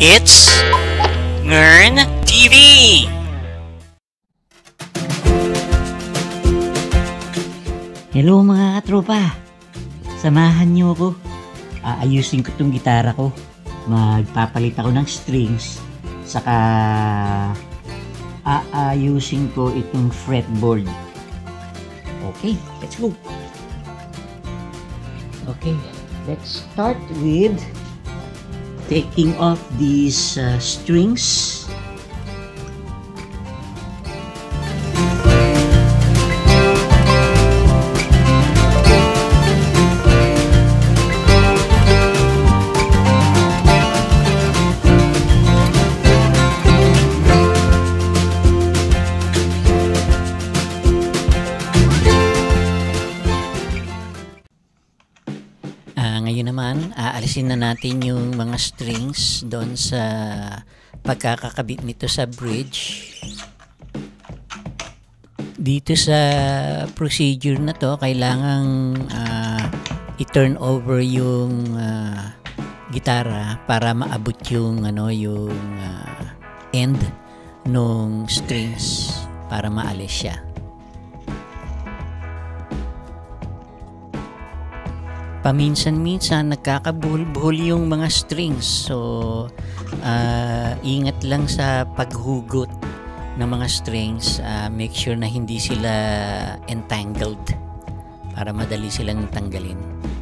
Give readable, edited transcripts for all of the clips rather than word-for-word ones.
It's Ngern TV! Hello mga katropa! Samahan niyo ako. Aayusin ko tong gitara ko. Magpapalit ako ng strings. Saka aayusin ko itong fretboard. Okay, let's go! Okay, let's start with taking off these strings. Ngayon naman, aalisin na natin yung mga strings doon sa pagkakakabit nito sa bridge. Dito sa procedure na to, kailangang i-turn over yung gitara para maabot yung end nung strings para maalis siya. Paminsan-minsan nagkakabuhol-buhol yung mga strings, so ingat lang sa paghugot ng mga strings. Make sure na hindi sila entangled para madali silang tanggalin.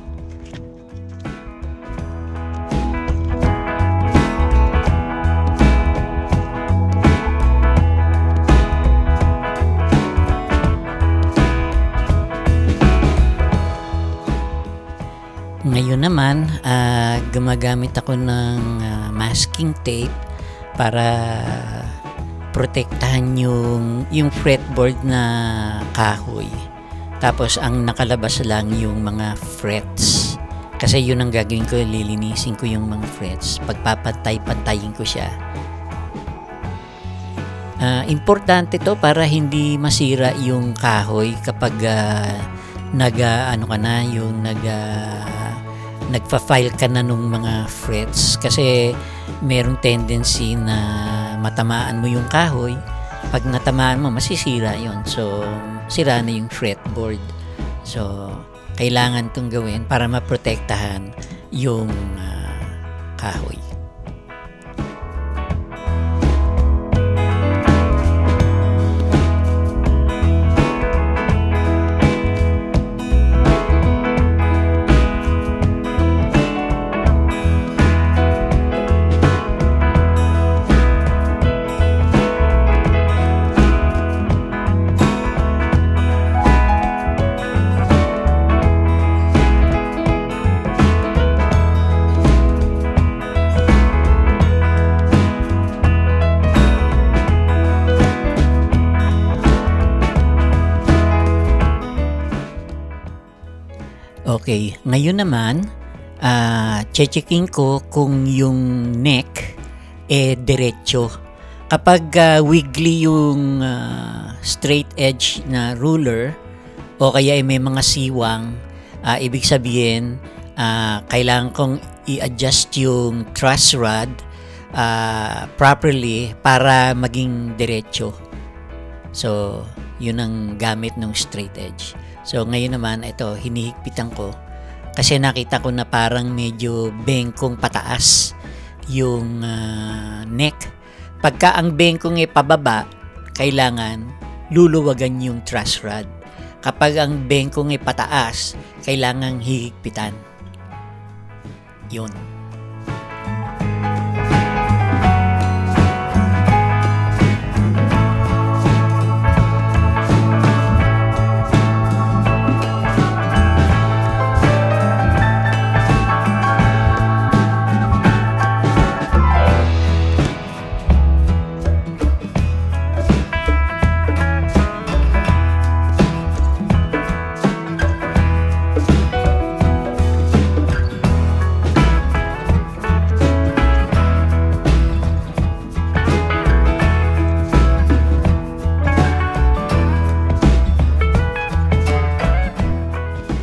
Ngayon naman, gumagamit ako ng masking tape para protektahan yung fretboard na kahoy. Tapos ang nakalabas lang yung mga frets. Kasi yun ang gagawin ko, lilinisin ko yung mga frets. Pagpapantay-pantayin ko siya. Importante to para hindi masira yung kahoy kapag nagfa-file ka na nung mga frets, kasi merong tendency na matamaan mo yung kahoy. Pag natamaan mo, masisira yon, so sira na yung fretboard. So kailangan itong gawin para maprotektahan yung kahoy. Okay, ngayon naman, checking ko kung yung neck diretso. Kapag wiggly yung straight edge na ruler o kaya may mga siwang, ibig sabihin, kailangan kong i-adjust yung truss rod properly para maging diretso. So, yun ang gamit ng straight edge. So ngayon naman, ito, hinihigpitan ko kasi nakita ko na parang medyo bengkong pataas yung neck. Pagka ang bengkong pababa, kailangan luluwagan yung truss rod. Kapag ang bengkong pataas, kailangan hihigpitan. Yun.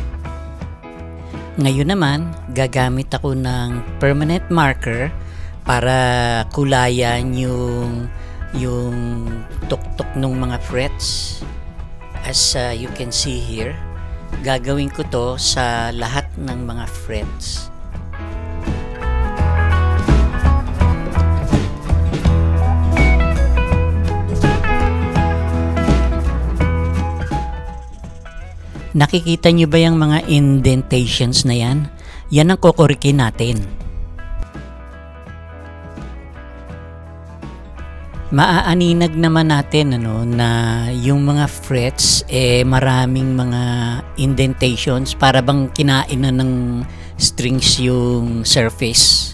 Ngayon naman, gagamit ako ng permanent marker para kulayan yung tuktok ng mga frets. As you can see here, gagawin ko to sa lahat ng mga frets. Nakikita nyo ba yung mga indentations na yan? Yan ang kukurikin natin. Maaaninag naman natin na yung mga frets maraming mga indentations para bang kinain na ng strings yung surface.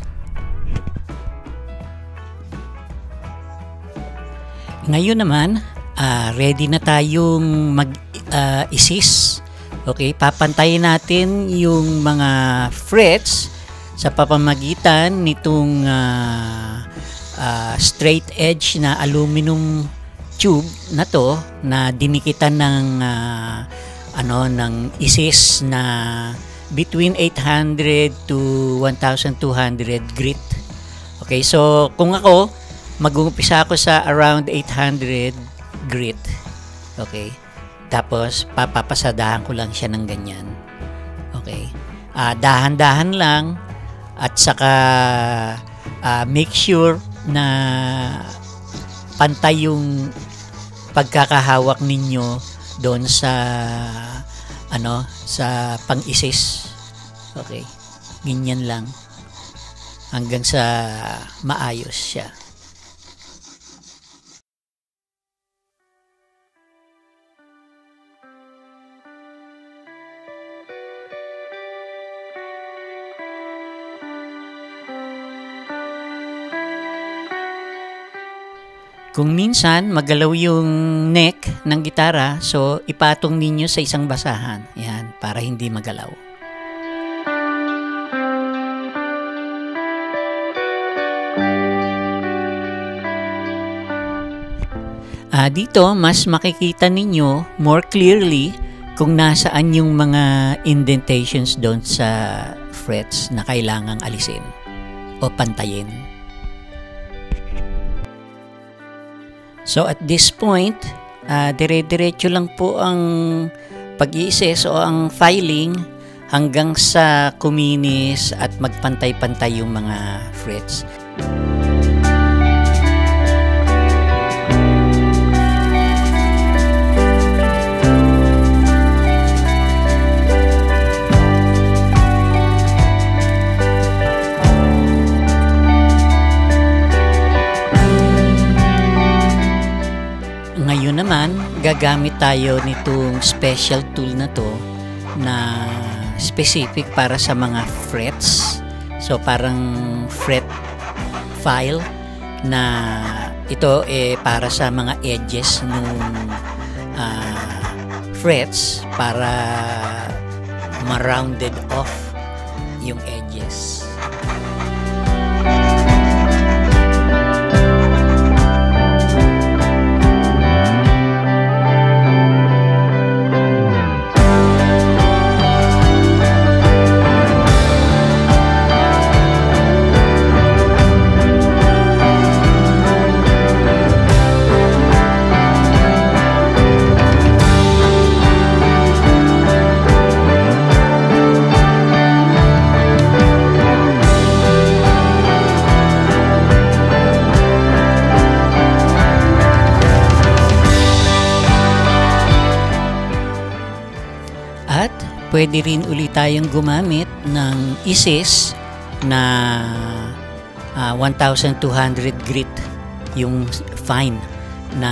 Ngayon naman, ready na tayong mag-isis. Okay, papantayin natin yung mga frets sa pamamagitan nitong straight edge na aluminum tube na to na dinikitan ng ng isis na between 800 to 1200 grit. Okay, so kung ako mag-uumpisa ako sa around 800 grit. Okay. Tapos papapasadahan ko lang siya ng ganyan. Okay. Dahan-dahan lang at saka make sure na pantay yung pagkakahawak ninyo doon sa sa pang-isis. Okay. Ganyan lang hanggang sa maayos siya. Kung minsan magalaw yung neck ng gitara, so ipatong ninyo sa isang basahan. Yan, para hindi magalaw. Dito, mas makikita ninyo more clearly kung nasaan yung mga indentations doon sa frets na kailangang alisin o pantayin. So at this point, dire-diretso lang po ang pag-iisis o ang filing hanggang sa kuminis at magpantay-pantay yung mga frets. Ngayon naman, gagamit tayo nitong special tool na to na specific para sa mga frets. So parang fret file na ito para sa mga edges ng frets para ma-rounded off yung edges. Pwede rin ulit tayong gumamit ng isis na 1200 grit, yung fine na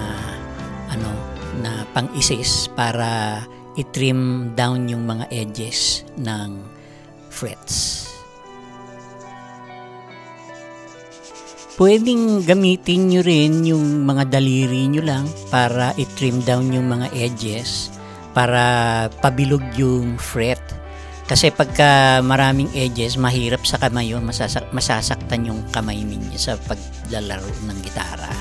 na pang-isis para i-trim down yung mga edges ng frets. Pwedeng gamitin nyo rin yung mga daliri nyo lang para i-trim down yung mga edges para pabilog yung fret. Kasi pagka maraming edges, mahirap sa kamay yun, masasaktan yung kamay ninyo sa paglalaro ng gitara.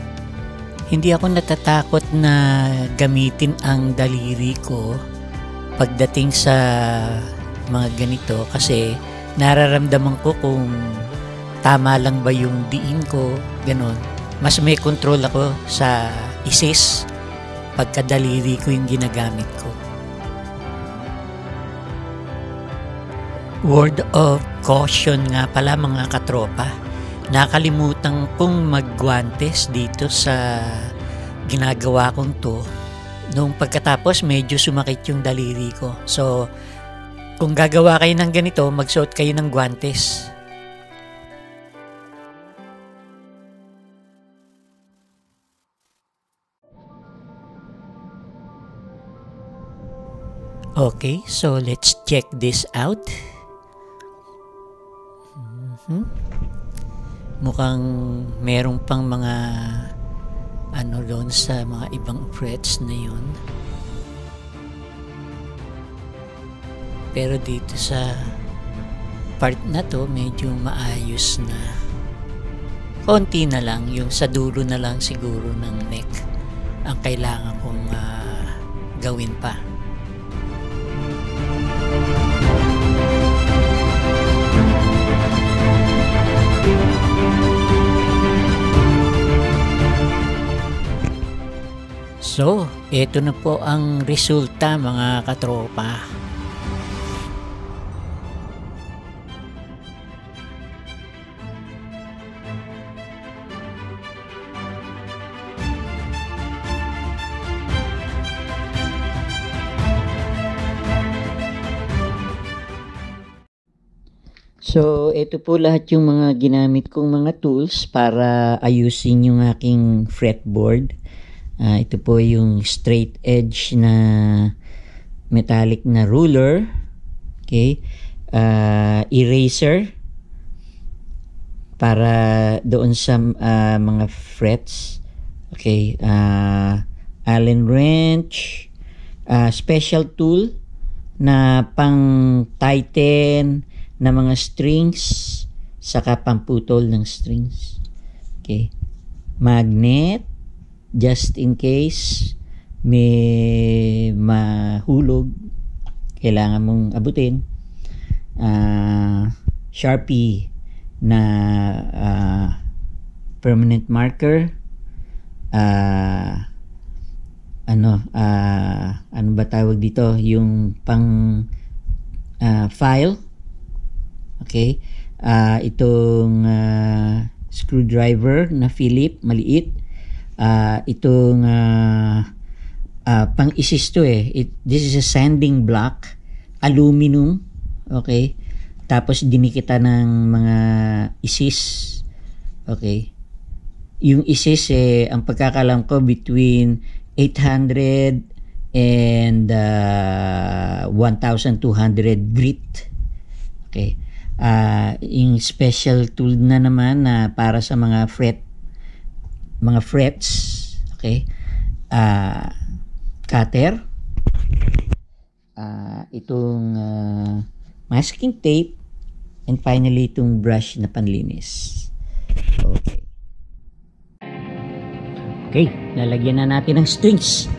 Hindi ako natatakot na gamitin ang daliri ko pagdating sa mga ganito kasi nararamdaman ko kung tama lang ba yung diin ko, ganun. Mas may control ako sa isis pagkadaliri ko yung ginagamit ko. Word of caution nga pala mga katropa. Nakalimutan kong magguantes dito sa ginagawa kong to. Nung pagkatapos medyo sumakit yung daliri ko. So, kung gagawa kayo ng ganito, magsuot kayo ng guantes. Okay, so let's check this out. Mukhang merong pang mga ano doon sa mga ibang frets na yun. Pero dito sa part na to medyo maayos na. Konti na lang, yung sa dulo na lang siguro ng neck ang kailangan kong gawin pa. So, ito na po ang resulta mga katropa. So, ito po lahat yung mga ginamit kong mga tools para ayusin yung aking fretboard. Ito po yung straight edge na metallic na ruler. Okay. Eraser para doon sa mga frets. Okay. Allen wrench. Special tool na pang tighten na mga strings saka pamputol ng strings. Okay. Magnet just in case may mahulog, kailangan mong abutin. Sharpie na permanent marker. Ano ba tawag dito? Yung pang file. Okay. Itong screwdriver na Philip, maliit. Itong pang-isis to this is a sanding block, aluminum. Okay. Tapos dinikita ng mga isis. Okay. Yung isis ang pagkakalam ko between 800 and 1,200 grit. Okay. Yung special tool na naman na para sa mga frets. Okay. Cutter. Itong masking tape, and finally itong brush na panlinis. Okay. Okay, lalagyan na natin ng strings.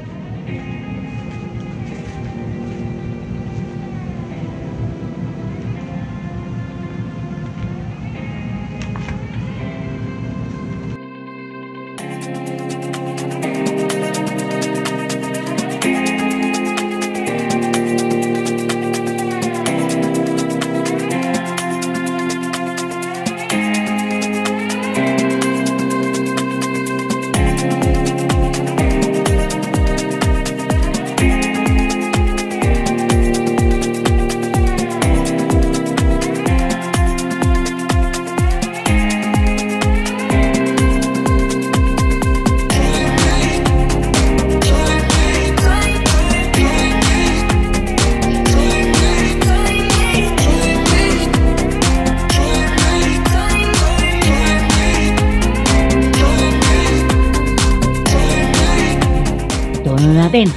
Natin.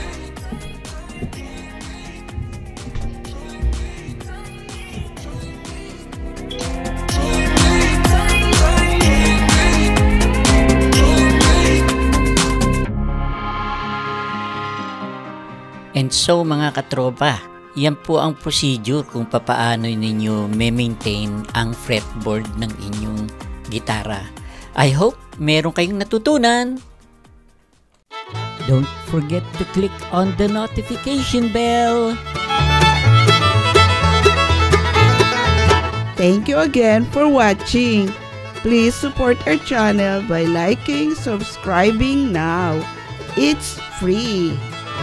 And so mga katropa, yan po ang procedure kung papaano ninyo maintain ang fretboard ng inyong gitara. I hope meron kayong natutunan. Don't forget to click on the notification bell. Thank you again for watching. Please support our channel by liking, subscribing now. It's free.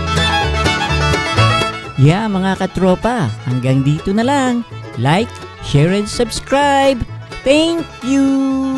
Yeah, mga katropa, hanggang dito na lang. Like, share, and subscribe. Thank you!